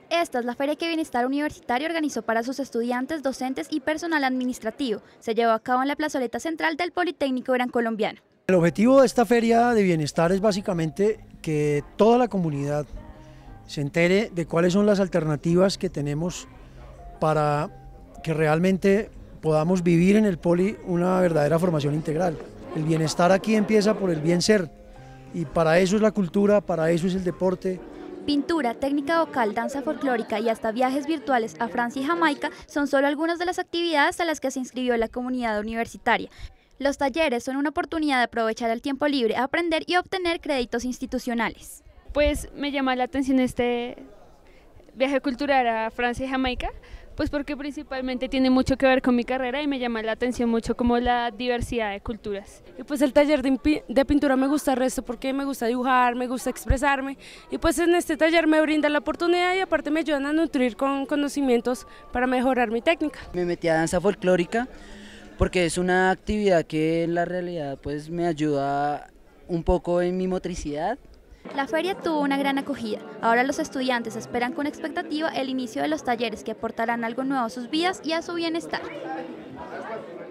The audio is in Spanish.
Esta es la feria que Bienestar Universitario organizó para sus estudiantes, docentes y personal administrativo. Se llevó a cabo en la plazoleta central del Politécnico Gran Colombiano. El objetivo de esta feria de bienestar es básicamente que toda la comunidad se entere de cuáles son las alternativas que tenemos para que realmente podamos vivir en el Poli una verdadera formación integral. El bienestar aquí empieza por el bien ser y para eso es la cultura, para eso es el deporte. Pintura, técnica vocal, danza folclórica y hasta viajes virtuales a Francia y Jamaica son solo algunas de las actividades a las que se inscribió la comunidad universitaria. Los talleres son una oportunidad de aprovechar el tiempo libre, aprender y obtener créditos institucionales. Pues me llama la atención este viaje cultural a Francia y Jamaica, pues porque principalmente tiene mucho que ver con mi carrera y me llama la atención mucho como la diversidad de culturas. Y pues el taller de pintura me gusta el resto porque me gusta dibujar, me gusta expresarme y pues en este taller me brinda la oportunidad y aparte me ayudan a nutrir con conocimientos para mejorar mi técnica. Me metí a danza folclórica porque es una actividad que en la realidad pues me ayuda un poco en mi motricidad. La feria tuvo una gran acogida. Ahora los estudiantes esperan con expectativa el inicio de los talleres que aportarán algo nuevo a sus vidas y a su bienestar.